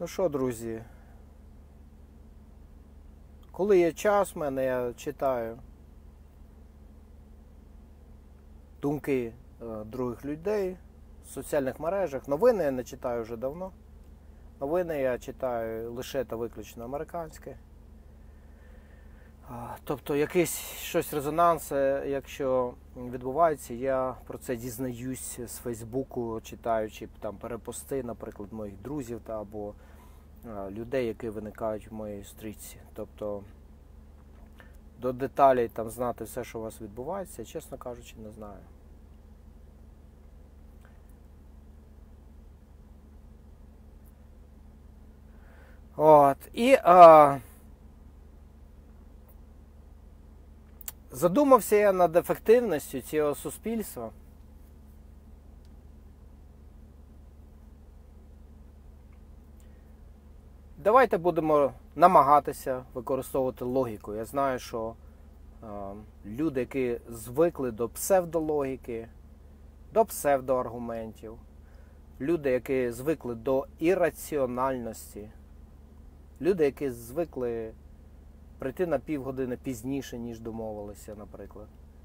Ну що, друзі, коли є час в мене, я читаю думки других людей в соціальних мережах. Новини я не читаю вже давно. Новини я читаю лише та виключно американське. Тобто якийсь щось резонанс, якщо відбувається, я про це дізнаюсь з Фейсбуку, читаючи там перепости, наприклад, моїх друзів або людей, які виникають в моїй стрічці. Тобто до деталей там знати все, що у вас відбувається, чесно кажучи, не знаю. І задумався я над ефективністю цього суспільства. Давайте будемо намагатися використовувати логіку. Я знаю, що люди, які звикли до псевдологіки, до псевдоаргументів, люди, які звикли до ірраціональності, люди, які звикли прийти на півгодини пізніше, ніж домовилися, наприклад.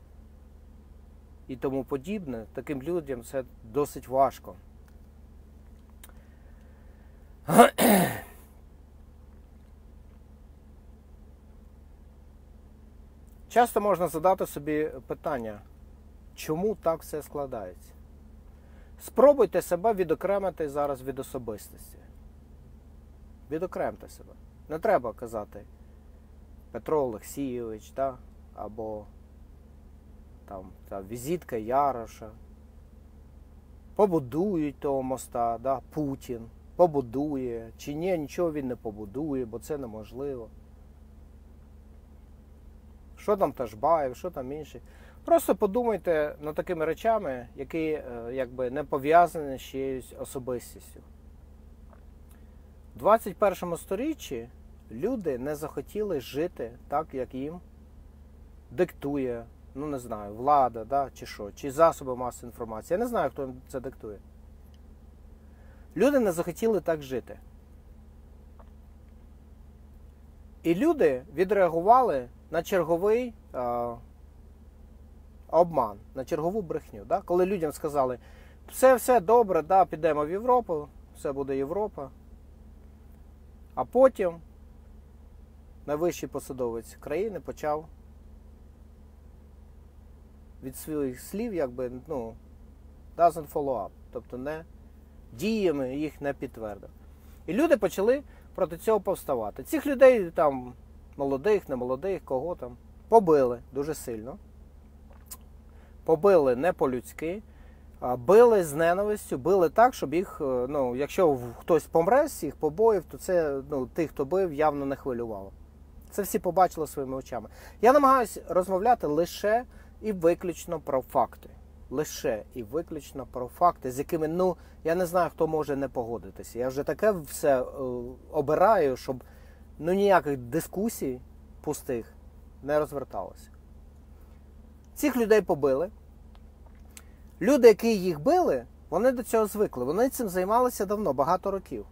І тому подібне, таким людям це досить важко. Часто можна задати собі питання, чому так все складається? Спробуйте себе відокремити зараз від особистості. Відокремте себе. Не треба казати Петро Олексійович, або там візитка Яроша. Побудують того моста, Путін побудує, чи ні, нічого він не побудує, бо це неможливо. Що там Ташбаєв, що там інші. Просто подумайте над такими речами, які якби не пов'язані з чиєюсь особистістю. У 21 сторіччі люди не захотіли жити так, як їм диктує, не знаю, влада, чи що, чи засоби масової інформації. Я не знаю, хто їм це диктує. Люди не захотіли так жити. І люди відреагували на черговий обман, на чергову брехню. Коли людям сказали, все добре, підемо в Європу, все буде Європа. А потім найвищий посадовець країни почав від своїх слів, doesn't follow up, тобто діями їх не підтвердив. І люди почали проти цього повставати. Цих людей, там, молодих, немолодих, кого там, побили дуже сильно. Побили не по-людськи, били з ненавистю, били так, щоб їх, якщо хтось помре з цих побоїв, то це, тих, хто бив, явно не хвилювало. Це всі побачили своїми очами. Я намагаюся розмовляти лише і виключно про факти. Лише і виключно про факти, з якими, я не знаю, хто може не погодитися. Я вже таке все обираю, щоб, ніяких дискусій пустих не розверталося. Цих людей побили. Люди, які їх били, вони до цього звикли. Вони цим займалися давно, багато років.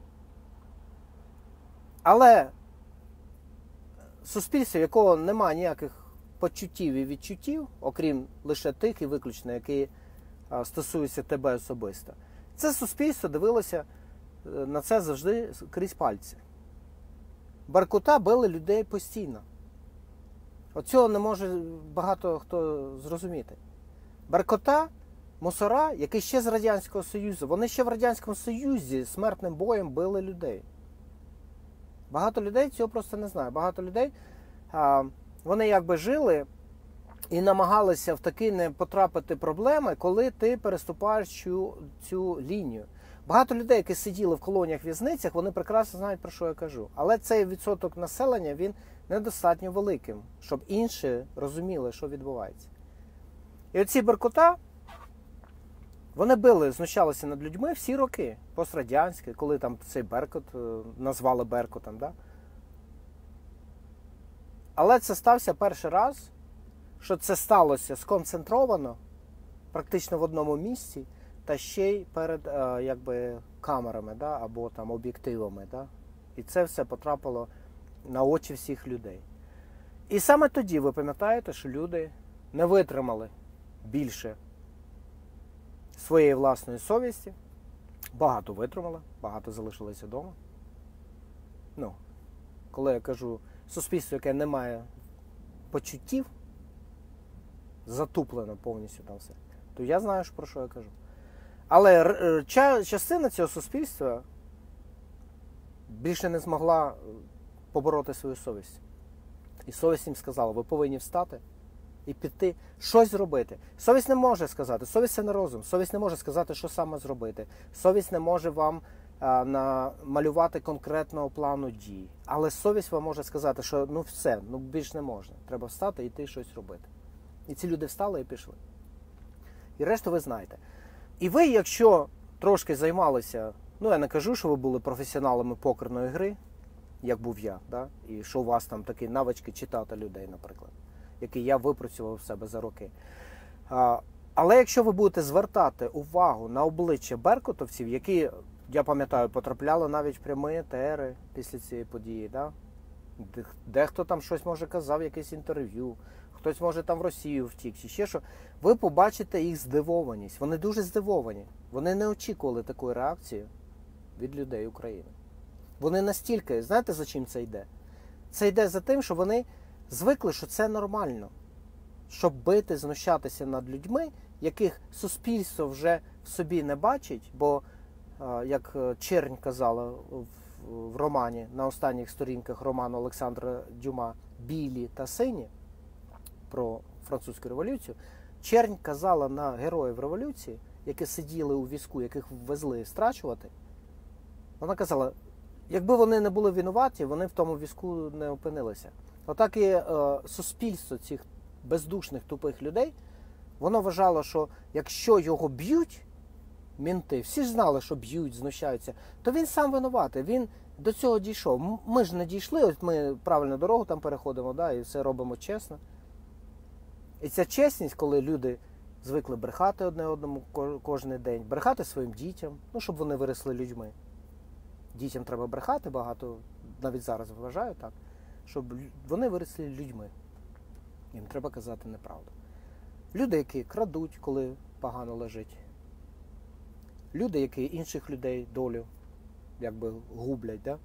Але суспільство, якого немає ніяких почуттів і відчуттів, окрім лише тих і виключно, які стосуються тебе особисто, це суспільство дивилося на це завжди крізь пальці. Беркута били людей постійно. Оцього не може багато хто зрозуміти. Беркута, мусора, які ще з Радянського Союзу, вони ще в Радянському Союзі смертним боєм били людей. Багато людей цього просто не знає. Багато людей, вони жили і намагалися в такі не потрапити проблеми, коли ти переступаєш цю лінію. Багато людей, які сиділи в колоніях-в'язницях, вони прекрасно знають, про що я кажу. Але цей відсоток населення, він недостатньо великим, щоб інші розуміли, що відбувається. І оці беркута, вони били, знущалися над людьми всі роки, пострадянські, коли там цей Беркут назвали Беркутом, Але це стався перший раз, що це сталося сконцентровано, практично в одному місці, та ще й перед якби камерами, да, або там об'єктивами. Да? І це все потрапило на очі всіх людей. І саме тоді ви пам'ятаєте, що люди не витримали більше своєї власної совісті. Багато витримали, багато залишилися вдома. Ну, коли я кажу суспільство, яке не має почуттів, затуплено повністю там все, то я знаю, про що я кажу. Але частина цього суспільства більше не змогла побороти свою совість. І совість їм сказала, ви повинні встати і піти, щось зробити. Совість не може сказати, совість – це не розум. Совість не може сказати, що саме зробити. Совість не може вам намалювати конкретного плану дій. Але совість вам може сказати, що ну все, ну більш не можна. Треба встати і йти щось робити. І ці люди встали і пішли. І решту ви знаєте. І ви, якщо трошки займалися, ну я не кажу, що ви були професіоналами покерної гри, як був я, да? І що у вас там такі навички читати людей, наприклад, які я випрацював в себе за роки. Але якщо ви будете звертати увагу на обличчя беркутовців, які, я пам'ятаю, потрапляли навіть в прямі етери після цієї події, да? Дехто там щось може казав, якесь інтерв'ю, хтось може там в Росію втік, чи ще що, ви побачите їх здивованість. Вони дуже здивовані. Вони не очікували такої реакції від людей України. Вони настільки, знаєте, за чим це йде? Це йде за тим, що вони звикли, що це нормально. Щоб бити, знущатися над людьми, яких суспільство вже в собі не бачить, бо, як Чернь казала в романі, на останніх сторінках роману Олександра Дюма «Білі та сині» про французьку революцію, Чернь казала на героїв революції, які сиділи у візку, яких везли страчувати, вона казала, якби вони не були винуваті, вони в тому візку не опинилися. Отак і суспільство цих бездушних, тупих людей, воно вважало, що якщо його б'ють, мінти, всі ж знали, що б'ють, знущаються, то він сам винуватий, він до цього дійшов. Ми ж не дійшли, от ми правильну дорогу там переходимо, да, і все робимо чесно. І ця чесність, коли люди звикли брехати одне одному кожен день, брехати своїм дітям, ну, щоб вони виросли людьми. Дітям треба брехати багато, навіть зараз вважаю так, щоб вони виросли людьми. Їм треба казати неправду. Люди, які крадуть, коли погано лежить. Люди, які інших людей долю якби гублять, да?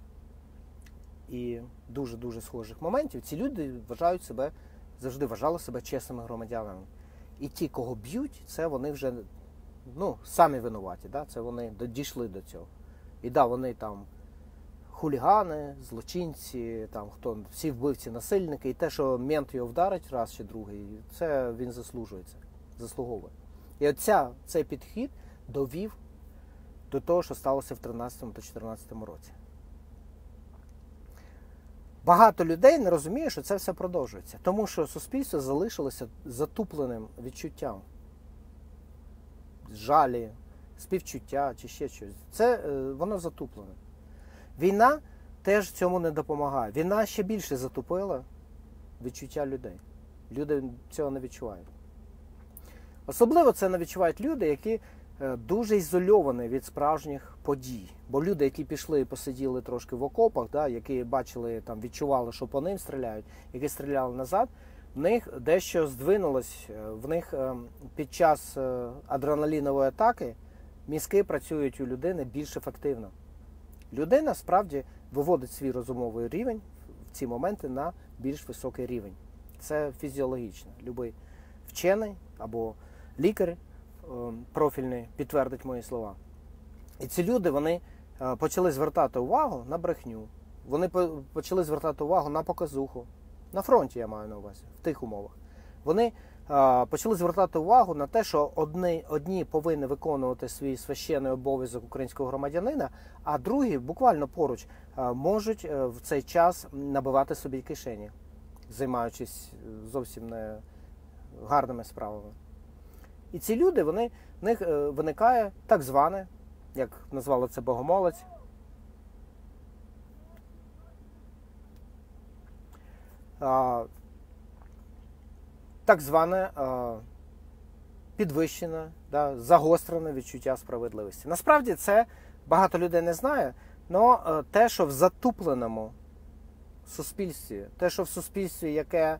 І дуже-дуже схожих моментів, ці люди вважають себе, завжди вважали себе чесними громадянами. І ті, кого б'ють, це вони вже, ну, самі винуваті, да? Це вони дійшли до цього. І да, вони там хулігани, злочинці, там хто, всі вбивці, насильники, і те, що мент його вдарить раз чи другий, це він заслуговує. І цей підхід довів до того, що сталося в 13 та 2014 році. Багато людей не розуміє, що це все продовжується, тому що суспільство залишилося затупленим відчуттям, жалі, співчуття чи ще щось. Це воно затуплене. Війна теж цьому не допомагає. Війна ще більше затупила відчуття людей. Люди цього не відчувають. Особливо це не відчувають люди, які дуже ізольовані від справжніх подій. Бо люди, які пішли і посиділи трошки в окопах, да, які бачили, там, відчували, що по ним стріляють, які стріляли назад, в них дещо здвинулось, в них під час адреналінової атаки мізки працюють у людини більш ефективно. Людина справді виводить свій розумовий рівень в ці моменти на більш високий рівень. Це фізіологічно. Любий вчений або лікар профільний підтвердить мої слова. І ці люди, вони почали звертати увагу на брехню. Вони почали звертати увагу на показуху. На фронті, я маю на увазі, в тих умовах. Вони почали звертати увагу на те, що одні повинні виконувати свій священний обов'язок українського громадянина, а другі, буквально поруч, можуть в цей час набивати собі кишені, займаючись зовсім не гарними справами. І ці люди, в них виникає так зване, як назвали це богомолець, так зване підвищене, да, загострене відчуття справедливості. Насправді це багато людей не знає, але те, що в затупленому суспільстві, те, що в суспільстві, яке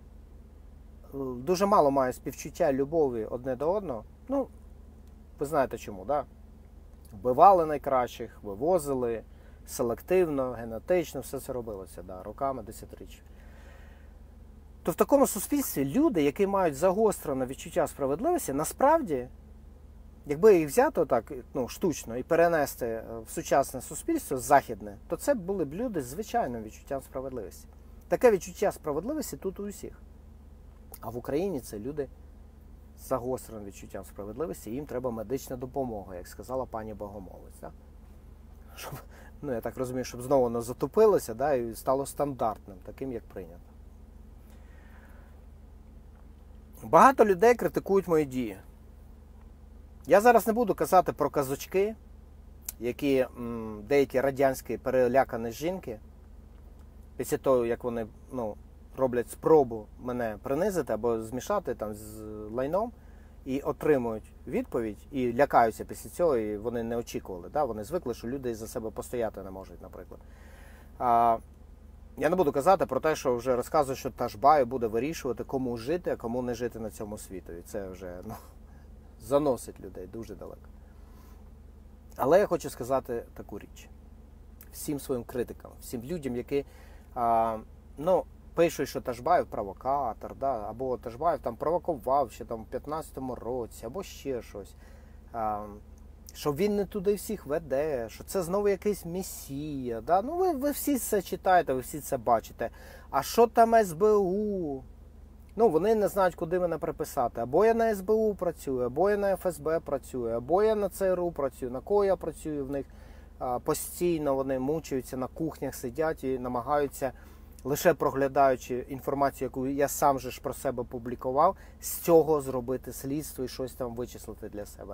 дуже мало має співчуття, любові одне до одного, ну, ви знаєте чому, да? Вбивали найкращих, вивозили селективно, генетично, все це робилося, да, роками, десятиріччями. То в такому суспільстві люди, які мають загострене відчуття справедливості, насправді, якби їх взяти так, ну, штучно і перенести в сучасне суспільство західне, то це були б люди з звичайним відчуттям справедливості. Таке відчуття справедливості тут у усіх. А в Україні це люди з загостреним відчуттям справедливості, і їм треба медична допомога, як сказала пані Богомолець. Да? Щоб, ну, я так розумію, щоб знову не затупилося, да, і стало стандартним, таким, як прийнято. Багато людей критикують мої дії. Я зараз не буду казати про казочки, які деякі радянські перелякані жінки, після того, як вони, ну, роблять спробу мене принизити або змішати там з лайном, і отримують відповідь, і лякаються після цього, і вони не очікували. Да? Вони звикли, що люди за себе постояти не можуть, наприклад. Я не буду казати про те, що вже розказую, що Ташбай буде вирішувати, кому жити, а кому не жити на цьому світі. І це вже, ну, заносить людей дуже далеко. Але я хочу сказати таку річ. Всім своїм критикам, всім людям, які, ну, пишуть, що Ташбаєв провокатор, да, або Ташбаєв там провокував ще там в 15-му році, або ще щось. Що він не туди всіх веде, що це знову якийсь месія. Да? Ну, ви всі це читаєте, ви всі це бачите. А що там СБУ? Ну, вони не знають, куди мене приписати. Або я на СБУ працюю, або я на ФСБ працюю, або я на ЦРУ працюю, на кого я працюю в них. Постійно вони мучаються, на кухнях сидять і намагаються, лише проглядаючи інформацію, яку я сам же ж про себе публікував, з цього зробити слідство і щось там вичислити для себе.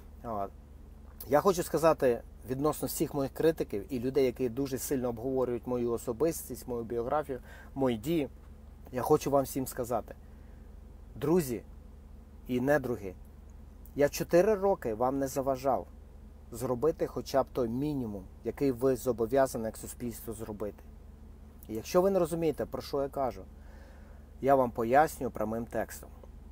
Я хочу сказати відносно всіх моїх критиків і людей, які дуже сильно обговорюють мою особистість, мою біографію, мої дії, я хочу вам всім сказати, друзі і недруги, я 4 роки вам не заважав зробити хоча б той мінімум, який ви зобов'язані як суспільство зробити. І якщо ви не розумієте, про що я кажу, я вам поясню прямим текстом.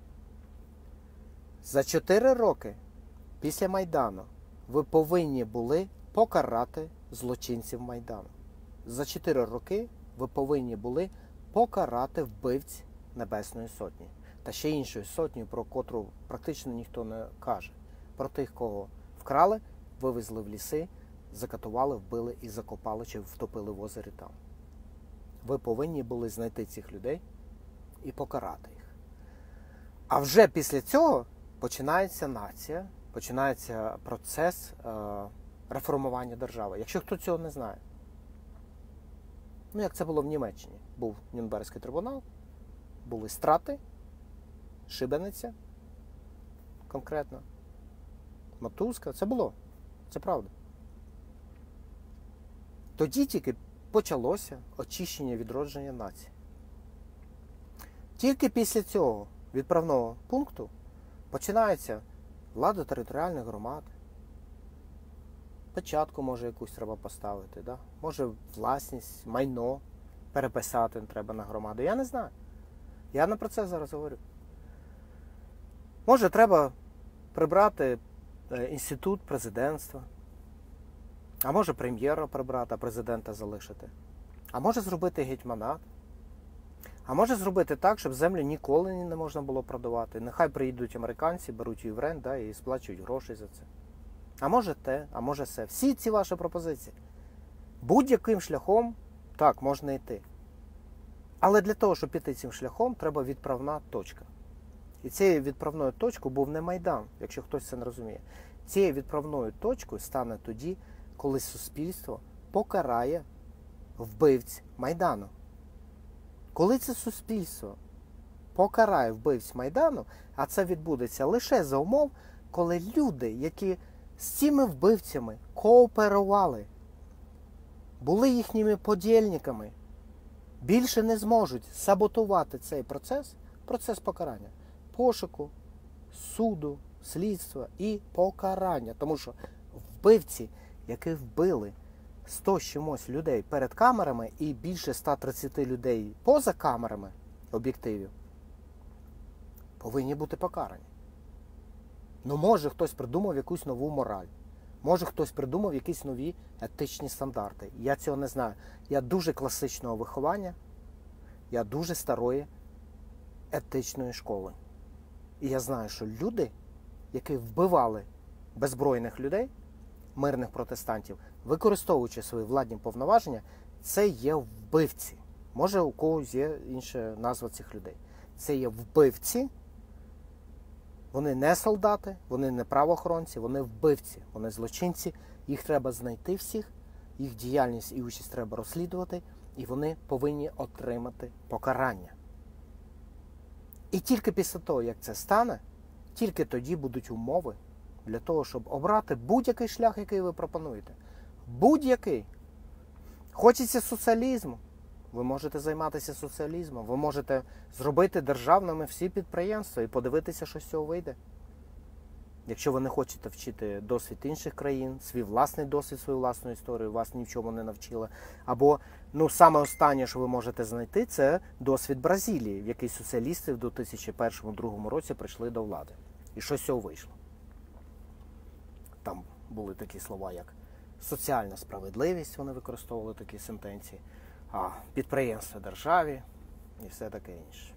За 4 роки після Майдану ви повинні були покарати злочинців Майдану. За 4 роки ви повинні були покарати вбивць Небесної Сотні. Та ще іншої сотні, про котру практично ніхто не каже. Про тих, кого вкрали, вивезли в ліси, закатували, вбили і закопали чи втопили в озері там. Ви повинні були знайти цих людей і покарати їх. А вже після цього починається нація, починається процес реформування держави. Якщо хто цього не знає. Ну, як це було в Німеччині. Був Нюрнберзький трибунал, були страти, шибениця, конкретно, мотузка. Це було. Це правда. Тоді тільки почалося очищення, відродження нації. Тільки після цього відправного пункту починається влада територіальних громад. Печатку, може, якусь треба поставити, да? Може, власність, майно переписати треба на громаду. Я не знаю. Я не про це зараз говорю. Може, треба прибрати інститут президентства. А може, прем'єра прибрати, а президента залишити. А може, зробити гетьманат. А може зробити так, щоб землю ніколи не можна було продавати. Нехай приїдуть американці, беруть її в рент, да, і сплачують гроші за це. А може те, а може все. Всі ці ваші пропозиції. Будь-яким шляхом, так, можна йти. Але для того, щоб піти цим шляхом, треба відправна точка. І цією відправною точкою був не Майдан, якщо хтось це не розуміє. Цією відправною точкою стане тоді, коли суспільство покарає вбивць Майдану. Коли це суспільство покарає вбивць Майдану, а це відбудеться лише за умов, коли люди, які з цими вбивцями кооперували, були їхніми подільниками, більше не зможуть саботувати цей процес покарання, пошуку, суду, слідства і покарання. Тому що вбивці, які вбили 100 з чимось людей перед камерами і більше 130 людей поза камерами об'єктивів, повинні бути покарані. Ну, може хтось придумав якусь нову мораль. Може хтось придумав якісь нові етичні стандарти. Я цього не знаю. Я дуже класичного виховання, я дуже старої етичної школи. І я знаю, що люди, які вбивали беззбройних людей, мирних протестантів, використовуючи свої владні повноваження, це є вбивці. Може у когось є інша назва цих людей. Це є вбивці. Вони не солдати, вони не правоохоронці, вони вбивці, вони злочинці. Їх треба знайти всіх, їх діяльність і участь треба розслідувати, і вони повинні отримати покарання. І тільки після того, як це стане, тільки тоді будуть умови для того, щоб обрати будь-який шлях, який ви пропонуєте. Будь-який. Хочеться соціалізму. Ви можете займатися соціалізмом, ви можете зробити державними всі підприємства і подивитися, що з цього вийде. Якщо ви не хочете вчити досвід інших країн, свій власний досвід, свою власну історію, вас ні в чому не навчили. Або, саме останнє, що ви можете знайти, це досвід Бразилії, в якій соціалісти в 2001-2002 році прийшли до влади. І що з цього вийшло? Там були такі слова, як соціальна справедливість, вони використовували такі сентенції, підприємства державі і все таке інше.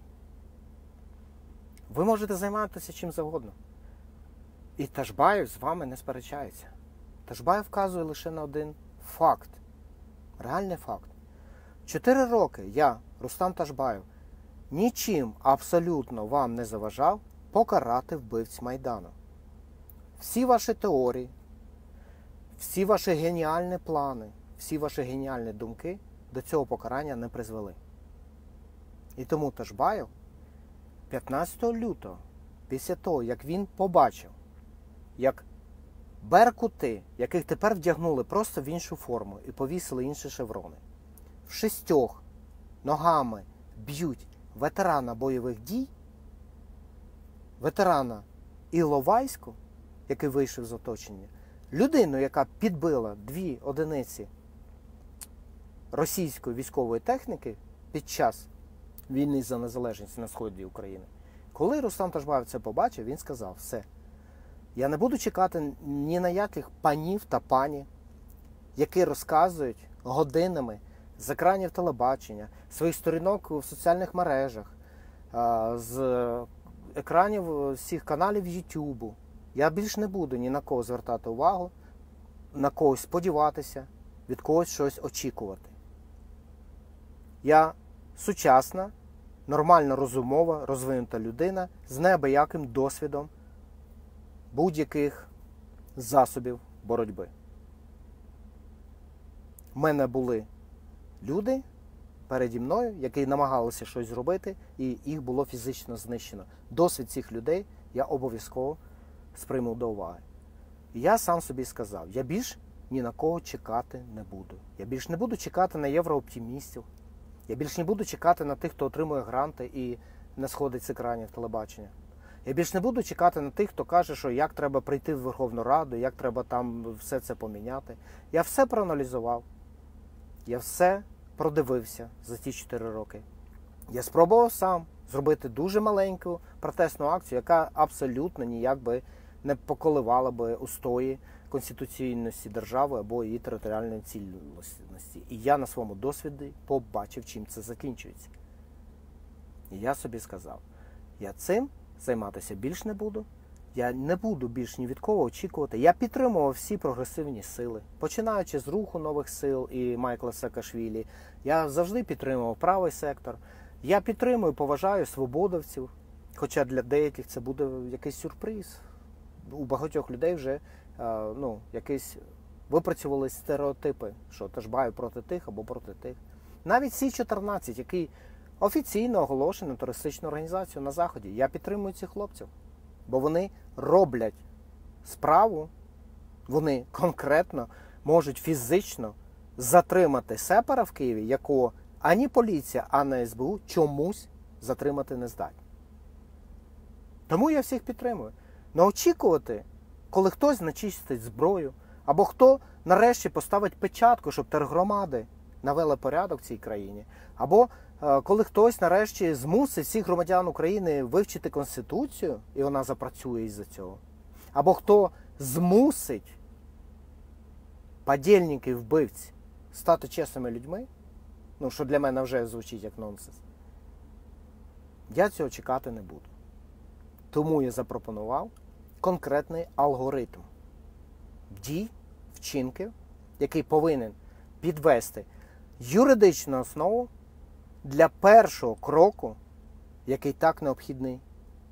Ви можете займатися чим завгодно. І Ташбаєв з вами не сперечається. Ташбаєв вказує лише на один факт. Реальний факт. 4 роки я, Рустам Ташбаєв, нічим абсолютно вам не заважав покарати вбивць Майдану. Всі ваші теорії, всі ваші геніальні плани, всі ваші геніальні думки до цього покарання не призвели. І тому Ташбаєв 15 лютого, після того, як він побачив, як беркути, яких тепер вдягнули просто в іншу форму і повісили інші шеврони, в 6 ногами б'ють ветерана бойових дій, ветерана Іловайську, який вийшов з оточення, людину, яка підбила 2 одиниці російської військової техніки під час війни за незалежність на сході України. Коли Рустам Ташбаєв це побачив, він сказав: все, я не буду чекати ні на яких панів та пані, які розказують годинами з екранів телебачення, своїх сторінок в соціальних мережах, з екранів всіх каналів Ютубу. Я більш не буду ні на кого звертати увагу, на когось сподіватися, від когось щось очікувати. Я сучасна, нормально розумова, розвинута людина з неабияким досвідом будь-яких засобів боротьби. У мене були люди переді мною, які намагалися щось зробити, і їх було фізично знищено. Досвід цих людей я обов'язково сприйму до уваги. І я сам собі сказав: я більш ні на кого чекати не буду. Я більш не буду чекати на єврооптимістів. Я більш не буду чекати на тих, хто отримує гранти і не сходить з екранів телебачення. Я більш не буду чекати на тих, хто каже, що як треба прийти в Верховну Раду, як треба там все це поміняти. Я все проаналізував. Я все продивився за ті 4 роки. Я спробував сам зробити дуже маленьку протестну акцію, яка абсолютно ніяк би не поколивала би устої конституційності держави або її територіальної цілісності. І я на своєму досвіді побачив, чим це закінчується. І я собі сказав: я цим займатися більш не буду, я не буду більш ні від кого очікувати. Я підтримував всі прогресивні сили, починаючи з руху нових сил і Майкла Саакашвілі. Я завжди підтримував правий сектор. Я підтримую, поважаю свободовців, хоча для деяких це буде якийсь сюрприз. У багатьох людей вже якісь випрацювали стереотипи, що Ташбаєв проти тих або проти тих. Навіть Сі-14, який офіційно оголошений терористичну організацію на Заході, я підтримую цих хлопців, бо вони роблять справу, вони конкретно можуть фізично затримати сепара в Києві, якого ані поліція, ані СБУ чомусь затримати не здатні. Тому я всіх підтримую. Не очікувати, коли хтось начистить зброю, або хто нарешті поставить печатку, щоб тергромади навели порядок в цій країні, або коли хтось нарешті змусить всіх громадян України вивчити Конституцію, і вона запрацює із-за цього, або хто змусить подільників, вбивць стати чесними людьми, ну, що для мене вже звучить як нонсенс, я цього чекати не буду. Тому я запропонував конкретний алгоритм дій, вчинків, який повинен підвести юридичну основу для першого кроку, який так необхідний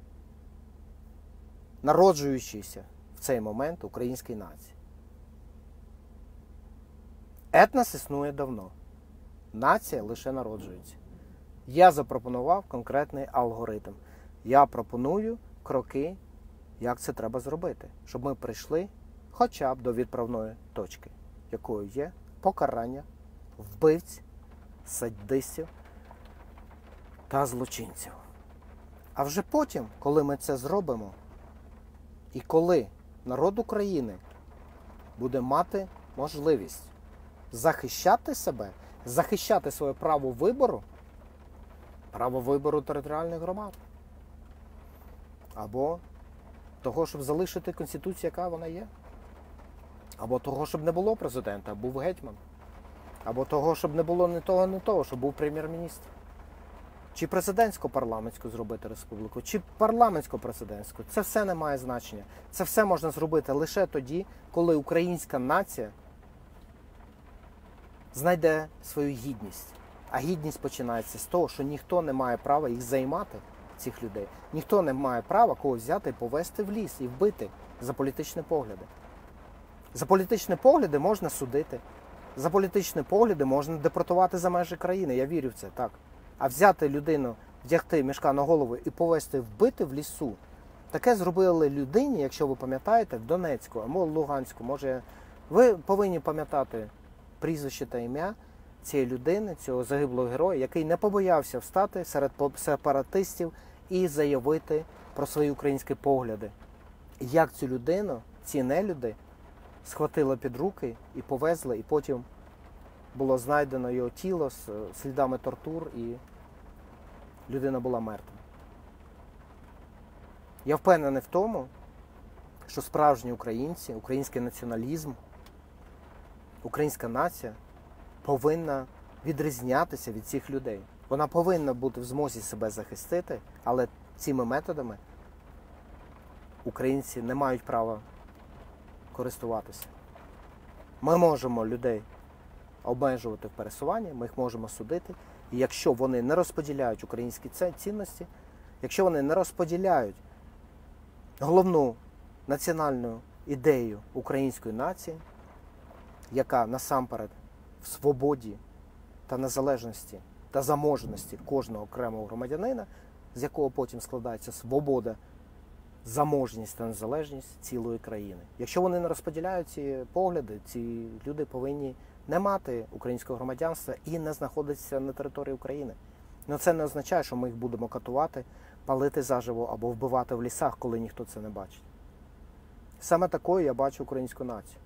народжуючійся в цей момент українській нації. Етнос існує давно. Нація лише народжується. Я запропонував конкретний алгоритм. Я пропоную кроки, як це треба зробити, щоб ми прийшли хоча б до відправної точки, якою є покарання вбивць, садистів та злочинців. А вже потім, коли ми це зробимо, і коли народ України буде мати можливість захищати себе, захищати своє право вибору територіальних громад, або того, щоб залишити Конституцію, яка вона є, або того, щоб не було президента, а був гетьман, або того, щоб не було не того, щоб був прем'єр-міністр. Чи президентсько-парламентську зробити республіку, чи парламентсько-президентську. Це все не має значення. Це все можна зробити лише тоді, коли українська нація знайде свою гідність. А гідність починається з того, що ніхто не має права їх займати, цих людей. Ніхто не має права когось взяти і повести в ліс і вбити за політичні погляди. За політичні погляди можна судити. За політичні погляди можна депортувати за межі країни. Я вірю в це, так. А взяти людину, вдягти мішка на голову і повести вбити в лісу, таке зробили людині, якщо ви пам'ятаєте, в Донецьку або в Луганську. Може, ви повинні пам'ятати прізвище та ім'я цієї людини, цього загиблого героя, який не побоявся встати серед сепаратистів і заявити про свої українські погляди. І як цю людину, ці нелюди, схватили під руки і повезли, і потім було знайдено його тіло з слідами тортур, і людина була мертва. Я впевнений в тому, що справжні українці, український націоналізм, українська нація повинна відрізнятися від цих людей. Вона повинна бути в змозі себе захистити, але цими методами українці не мають права користуватися. Ми можемо людей обмежувати в пересуванні, ми їх можемо судити. І якщо вони не розподіляють українські цінності, якщо вони не розподіляють головну національну ідею української нації, яка насамперед в свободі та незалежності та заможності кожного окремого громадянина, з якого потім складається свобода, заможність та незалежність цілої країни. Якщо вони не розподіляють ці погляди, ці люди повинні не мати українського громадянства і не знаходитися на території України. Но це не означає, що ми їх будемо катувати, палити заживо або вбивати в лісах, коли ніхто це не бачить. Саме такою я бачу українську націю.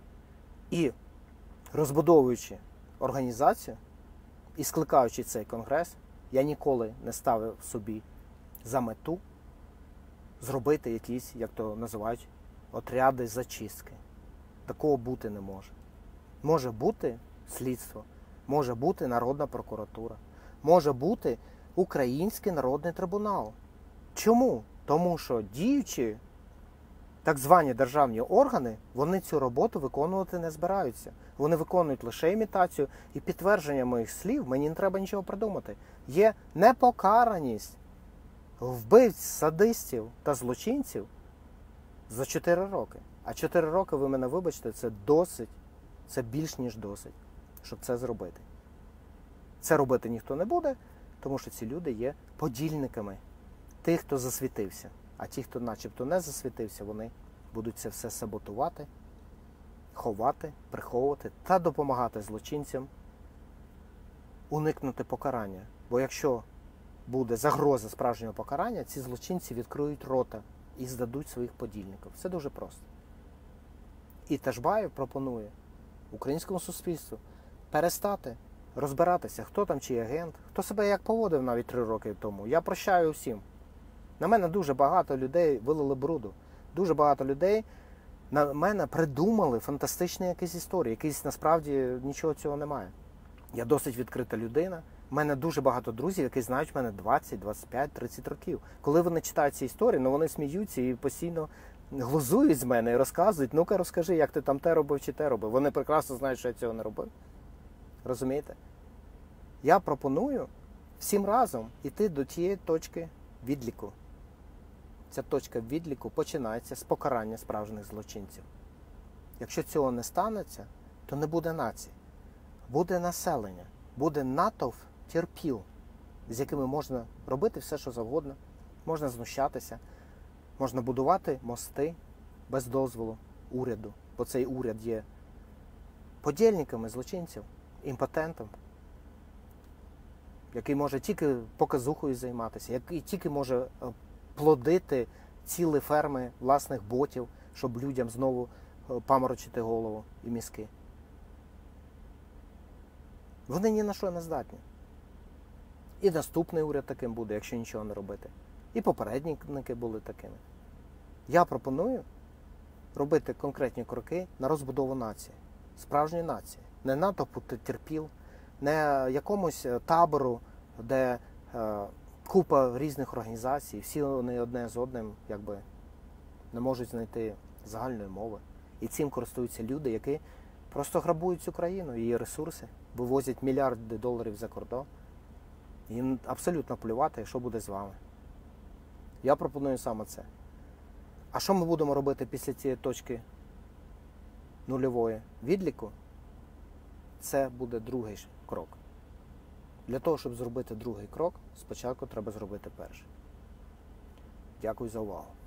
І розбудовуючи організацію і скликаючи цей конгрес, я ніколи не ставив собі за мету зробити якісь, як то називають, отряди зачистки. Такого бути не може. Може бути слідство, може бути Народна прокуратура, може бути Український народний трибунал. Чому? Тому що діючі так звані державні органи, вони цю роботу виконувати не збираються. Вони виконують лише імітацію, і підтвердження моїх слів, мені не треба нічого придумати. Є непокараність вбивць, садистів та злочинців за 4 роки. А 4 роки, ви мене вибачте, це досить, це більш ніж досить, щоб це зробити. Це робити ніхто не буде, тому що ці люди є подільниками тих, хто засвітився. А ті, хто начебто не засвітився, вони будуть це все саботувати, ховати, приховувати та допомагати злочинцям уникнути покарання. Бо якщо буде загроза справжнього покарання, ці злочинці відкриють рота і здадуть своїх подільників. Це дуже просто. І Ташбаєв пропонує українському суспільству перестати розбиратися, хто там чий агент, хто себе як поводив навіть 3 роки тому. Я прощаю всім. На мене дуже багато людей вилили бруду. Дуже багато людей на мене придумали фантастичні якісь історії. Якісь насправді нічого цього немає. Я досить відкрита людина. У мене дуже багато друзів, які знають мене 20, 25, 30 років. Коли вони читають ці історії, вони сміються і постійно глузують з мене і розказують, ну-ка розкажи, як ти там те робив чи те робив. Вони прекрасно знають, що я цього не робив. Розумієте? Я пропоную всім разом йти до тієї точки відліку. Ця точка відліку починається з покарання справжніх злочинців. Якщо цього не станеться, то не буде нації. Буде населення, буде натовп терпіл, з якими можна робити все, що завгодно, можна знущатися, можна будувати мости без дозволу уряду, бо цей уряд є подільниками злочинців, імпотентом, який може тільки показухою займатися, який тільки може плодити цілі ферми власних ботів, щоб людям знову паморочити голову і мізки. Вони ні на що не здатні. І наступний уряд таким буде, якщо нічого не робити. І попередники були такими. Я пропоную робити конкретні кроки на розбудову нації. Справжньої нації. Не натовпу терпіл, не якомусь табору, де купа різних організацій, всі вони одне з одним якби не можуть знайти загальної мови. І цим користуються люди, які просто грабують цю країну, її ресурси, вивозять мільярди доларів за кордон. Їм абсолютно плювати, що буде з вами. Я пропоную саме це. А що ми будемо робити після цієї точки нульової відліку? Це буде другий крок. Для того, щоб зробити другий крок, спочатку треба зробити перший. Дякую за увагу.